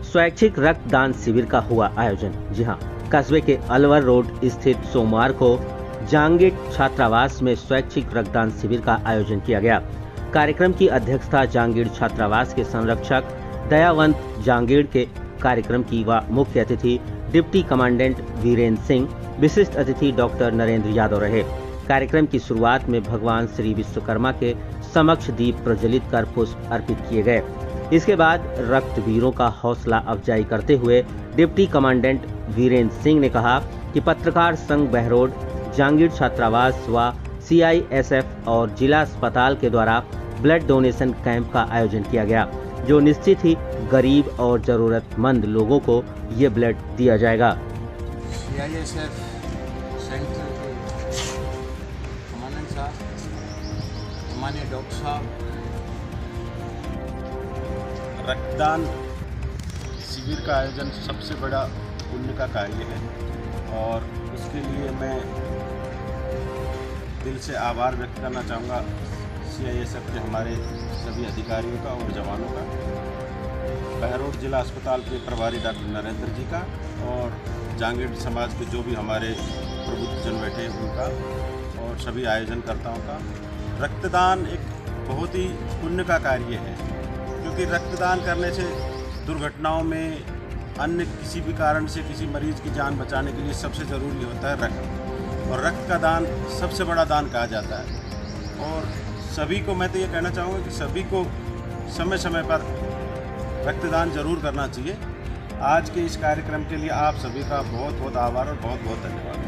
स्वैच्छिक रक्तदान शिविर का हुआ आयोजन। जी हां, कस्बे के अलवर रोड स्थित सोमवार को जांगीड़ छात्रावास में स्वैच्छिक रक्तदान शिविर का आयोजन किया गया। कार्यक्रम की अध्यक्षता जांगीड़ छात्रावास के संरक्षक दयावंत जांगीड़ के कार्यक्रम की व मुख्य अतिथि डिप्टी कमांडेंट वीरेंद्र सिंह, विशिष्ट अतिथि डॉक्टर नरेंद्र यादव रहे। कार्यक्रम की शुरुआत में भगवान श्री विश्वकर्मा के समक्ष दीप प्रज्वलित कर पुष्प अर्पित किए गए। इसके बाद रक्तवीरों का हौसला अफजाई करते हुए डिप्टी कमांडेंट वीरेंद्र सिंह ने कहा कि पत्रकार संघ बहरोड, जांगीड़ छात्रावास व CISF और जिला अस्पताल के द्वारा ब्लड डोनेशन कैंप का आयोजन किया गया, जो निश्चित ही गरीब और जरूरतमंद लोगों को ये ब्लड दिया जाएगा। CISF सेंटर के कमांडेंट साहब, माननीय डॉक्टर साहब, रक्तदान शिविर का आयोजन सबसे बड़ा पुण्य का कार्य है और उसके लिए मैं दिल से आभार व्यक्त करना चाहूँगा CISF के हमारे सभी अधिकारियों का और जवानों का, बहरोड जिला अस्पताल के प्रभारी डॉक्टर नरेंद्र जी का और जांगीड़ समाज के जो भी हमारे प्रबुद्धजन बैठे हैं उनका और सभी आयोजनकर्ताओं का। रक्तदान एक बहुत ही पुण्य का कार्य है, क्योंकि रक्तदान करने से दुर्घटनाओं में अन्य किसी भी कारण से किसी मरीज की जान बचाने के लिए सबसे ज़रूरी होता है रक्त, और रक्त का दान सबसे बड़ा दान कहा जाता है। और सभी को मैं तो ये कहना चाहूँगा कि सभी को समय समय पर रक्तदान जरूर करना चाहिए। आज के इस कार्यक्रम के लिए आप सभी का बहुत बहुत आभार और बहुत बहुत धन्यवाद।